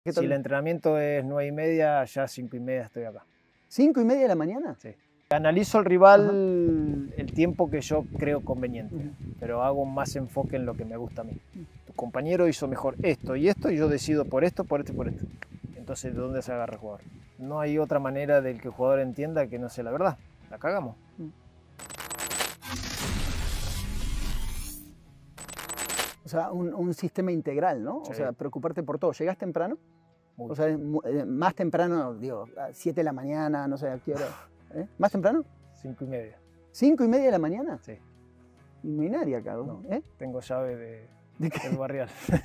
Si el entrenamiento es 9:30, ya 5:30 estoy acá. ¿5:30 de la mañana? Sí. Analizo al rival el tiempo que yo creo conveniente, pero hago más enfoque en lo que me gusta a mí. Tu compañero hizo mejor esto y esto, y yo decido por esto, por esto y por esto. Entonces, ¿de dónde se agarra el jugador? No hay otra manera del que el jugador entienda que no sea la verdad. La cagamos. O sea, un sistema integral, ¿no? Sí. O sea, preocuparte por todo. ¿Llegás temprano? Muy O sea, más temprano, digo, a 7 de la mañana, no sé a qué hora. ¿Más temprano? 5:30. ¿5:30 de la mañana? Sí. Y no hay nadie acá, No, ¿eh? tengo llave ¿De qué? del barrial.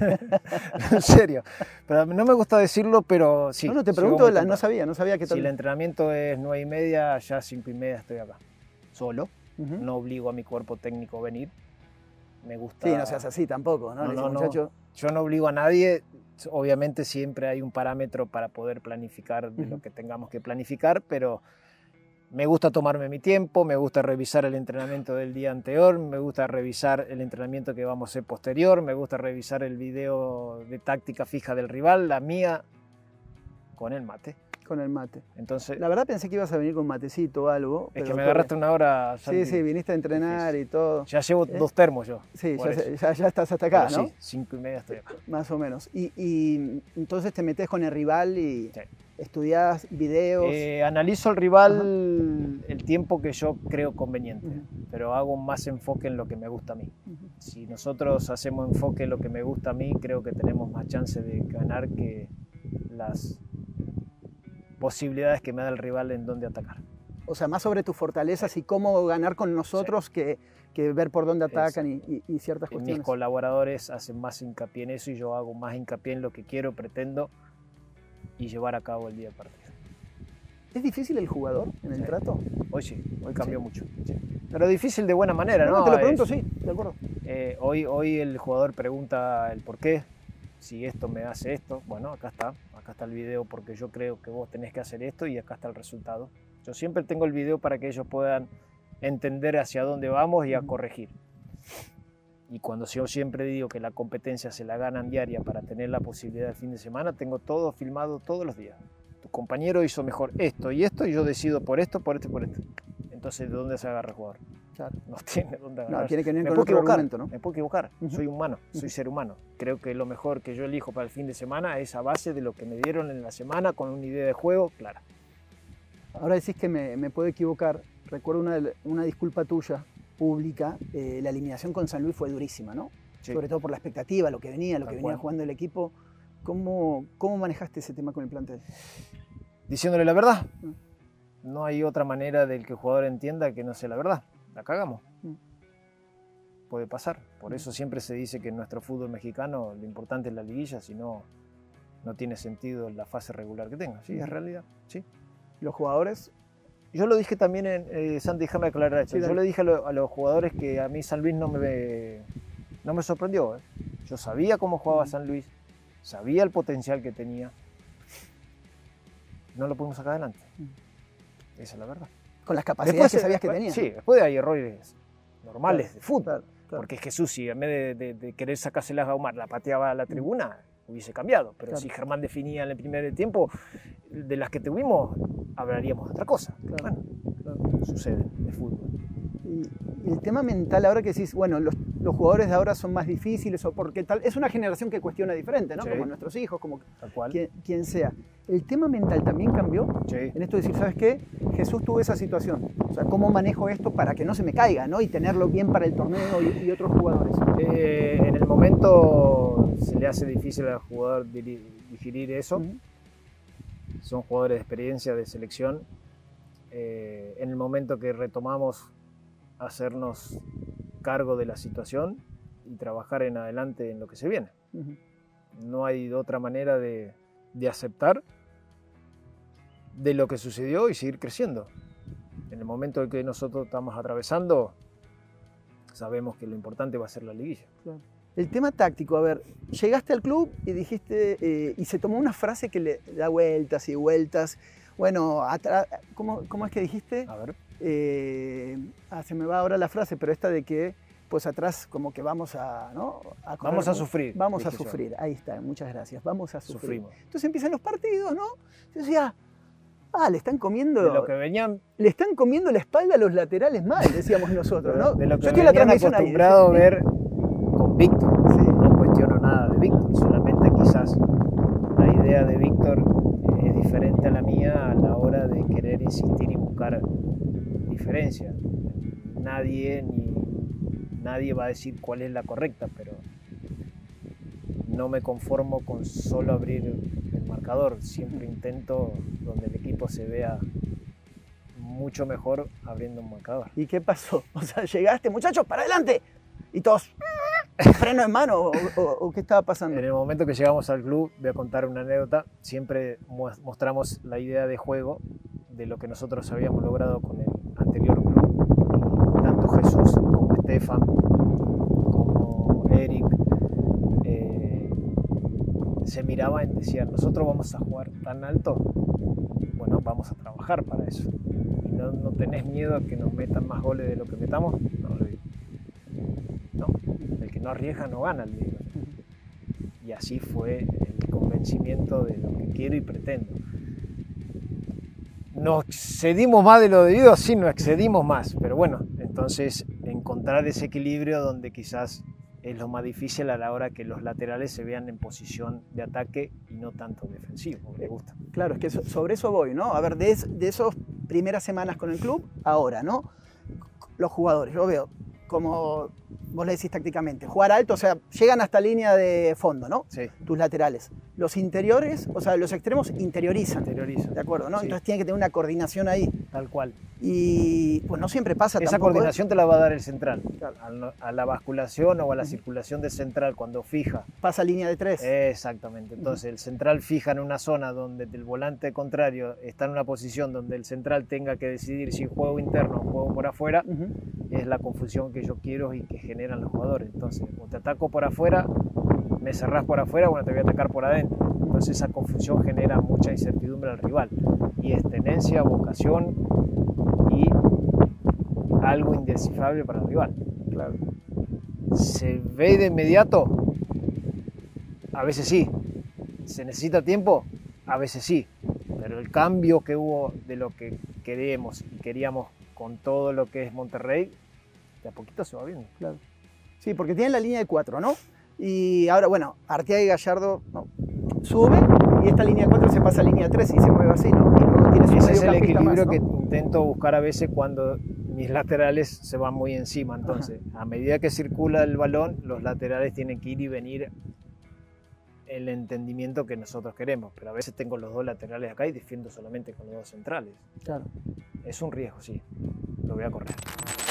En serio. Pero no me gusta decirlo, pero sí. No, te llego pregunto, muy no temprano. sabía que tal. Si el entrenamiento es 9:30, ya 5:30 estoy acá. Solo. No obligo a mi cuerpo técnico a venir. Me gusta. Sí, no seas así tampoco, ¿no? No, Muchacho. Yo no obligo a nadie. Obviamente siempre hay un parámetro para poder planificar de lo que tengamos que planificar, pero me gusta tomarme mi tiempo, me gusta revisar el entrenamiento del día anterior, me gusta revisar el entrenamiento que vamos a hacer posterior, me gusta revisar el video de táctica fija del rival, la mía, con el mate. Con el mate. Entonces, La verdad pensé que ibas a venir con matecito o algo. es que me agarraste una hora. Sí, viniste a entrenar y todo. Ya llevo 2 termos yo. Sí, ya estás hasta acá, pero ¿no? Sí, 5:30 estoy acá. Más o menos. Y entonces te metes con el rival y estudias videos. Analizo al rival el tiempo que yo creo conveniente, pero hago más enfoque en lo que me gusta a mí. Si nosotros hacemos enfoque en lo que me gusta a mí, creo que tenemos más chance de ganar que las posibilidades que me da el rival en dónde atacar. O sea, más sobre tus fortalezas y cómo ganar con nosotros que ver por dónde atacan y ciertas cuestiones. Mis colaboradores hacen más hincapié en eso y yo hago más hincapié en lo que quiero, pretendo y llevar a cabo el día del partido. ¿Es difícil el jugador en el trato? Hoy sí, hoy cambió mucho. Sí. Pero difícil de buena manera, ¿no? Te lo pregunto, sí, de acuerdo. Hoy el jugador pregunta el por qué, si esto me hace esto. Bueno, acá está el video porque yo creo que vos tenés que hacer esto y acá está el resultado. Yo siempre tengo el video para que ellos puedan entender hacia dónde vamos y a corregir. Y cuando yo siempre digo que la competencia se la ganan diaria para tener la posibilidad de fin de semana, tengo todo filmado todos los días. Tu compañero hizo mejor esto y esto y yo decido por esto, por esto y por esto. Entonces, ¿de dónde se agarra el jugador? Claro. No tiene dónde agarrar. No, tiene que venir con otro argumento, ¿no? Me puedo equivocar. Soy humano, soy ser humano. Creo que lo mejor que yo elijo para el fin de semana es a base de lo que me dieron en la semana con una idea de juego clara. Ahora decís que me puedo equivocar. Recuerdo una disculpa tuya pública. La eliminación con San Luis fue durísima, ¿no? Sí. Sobre todo por la expectativa, lo que venía jugando el equipo. ¿Cómo manejaste ese tema con el plantel? Diciéndole la verdad. No hay otra manera del que el jugador entienda que no sea la verdad. La cagamos. Puede pasar. Por eso siempre se dice que en nuestro fútbol mexicano lo importante es la liguilla, si no, no tiene sentido la fase regular que tenga. Sí, es realidad. Sí. ¿Los jugadores? Yo lo dije también en Santi, déjame aclarar esto. Sí, yo le dije a los jugadores que a mí San Luis no me sorprendió. Yo sabía cómo jugaba San Luis, sabía el potencial que tenía. No lo pudimos sacar adelante. Esa es la verdad. Con las capacidades que sabías que tenía. Sí, después hay errores normales de fútbol. Claro. Porque Jesús, si en vez de querer sacárselas a Omar, la pateaba a la tribuna, hubiese cambiado. Pero si Germán definía en el primer tiempo, de las que tuvimos, hablaríamos de otra cosa. Bueno, sucede de fútbol. Y el tema mental, ahora que decís, bueno, los jugadores de ahora son más difíciles, o porque tal, es una generación que cuestiona diferente, ¿no? Sí. Como nuestros hijos, como quien sea. ¿El tema mental también cambió? Sí. En esto de decir, ¿sabes qué? Jesús tuvo esa situación. O sea, ¿cómo manejo esto para que no se me caiga, ¿no? Y tenerlo bien para el torneo y otros jugadores. En el momento se le hace difícil al jugador digerir eso. Son jugadores de experiencia, de selección. En el momento que retomamos hacernos cargo de la situación y trabajar en adelante en lo que se viene. No hay otra manera de aceptar de lo que sucedió y seguir creciendo. En el momento en que nosotros estamos atravesando, sabemos que lo importante va a ser la liguilla. Claro. El tema táctico, a ver, llegaste al club y dijiste, y se tomó una frase que le da vueltas y vueltas. Bueno, ¿cómo es que dijiste? A ver. Se me va ahora la frase, pero esta de que pues atrás como que vamos a, ¿no? A correr, vamos a sufrir. Vamos a sufrir, ahí está, muchas gracias, vamos a sufrir. Sufrimos. Entonces empiezan los partidos, ¿no? Yo decía, le están comiendo... De lo que venían... Le están comiendo la espalda a los laterales mal, decíamos nosotros, ¿no? De lo que yo estoy en la transmisión acostumbrado a ver con Víctor. Sí. No cuestiono nada de Víctor, solamente quizás la idea de Víctor es diferente a la mía a la hora de querer insistir y buscar diferencia. Nadie va a decir cuál es la correcta, pero no me conformo con solo abrir el marcador. Siempre intento donde el equipo se vea mucho mejor abriendo un marcador. ¿Y qué pasó? O sea, llegaste, muchachos, para adelante. Y todos, freno en mano, o ¿qué estaba pasando? En el momento que llegamos al club, voy a contar una anécdota, siempre mostramos la idea de juego de lo que nosotros habíamos logrado con el anterior club. Tanto Jesús como Estefan, como Eric, se miraban y decían, nosotros vamos a jugar tan alto, bueno, vamos a trabajar para eso. ¿Y no tenés miedo a que nos metan más goles de lo que metamos? No, el que no arriesga no gana, le digo. Y así fue el convencimiento de lo que quiero y pretendo. ¿Nos excedimos más de lo debido? Sí, nos excedimos más, pero bueno, entonces encontrar ese equilibrio donde quizás es lo más difícil a la hora que los laterales se vean en posición de ataque y no tanto defensivo, como me gusta. Claro, es que sobre eso voy, ¿no? A ver, de esas primeras semanas con el club, ahora, ¿no? Los jugadores, yo veo, como vos le decís tácticamente, jugar alto, o sea, llegan hasta línea de fondo, ¿no? Sí. Tus laterales. Los interiores, o sea, los extremos interiorizan. ¿De acuerdo? ¿No? Sí. Entonces tiene que tener una coordinación ahí. Tal cual. Y pues no siempre pasa Esa tampoco. Coordinación te la va a dar el central. Claro. A la basculación o a la circulación del central cuando fija. Pasa línea de 3. Exactamente. Entonces el central fija en una zona donde el volante contrario está en una posición donde el central tenga que decidir si juego interno o juego por afuera. Es la confusión que yo quiero y que generan los jugadores. Entonces, o te ataco por afuera, me cerrás por afuera, bueno, te voy a atacar por adentro. Entonces esa confusión genera mucha incertidumbre al rival. Y es tenencia, vocación y algo indescifrable para el rival. Claro. ¿Se ve de inmediato? A veces sí. ¿Se necesita tiempo? A veces sí. Pero el cambio que hubo de lo que queremos y queríamos con todo lo que es Monterrey, de a poquito se va viendo. Claro. Sí, porque tienen la línea de 4, ¿no? Y ahora, bueno, Arteaga y Gallardo sube y esta línea de 4 se pasa a línea 3 y se mueve así, ¿no? Y luego tienes ese es el equilibrio más, ¿no? que intento buscar a veces cuando mis laterales se van muy encima. Entonces, a medida que circula el balón, los laterales tienen que ir y venir el entendimiento que nosotros queremos. Pero a veces tengo los dos laterales acá y defiendo solamente con los dos centrales. Claro. Es un riesgo, sí. Lo voy a correr.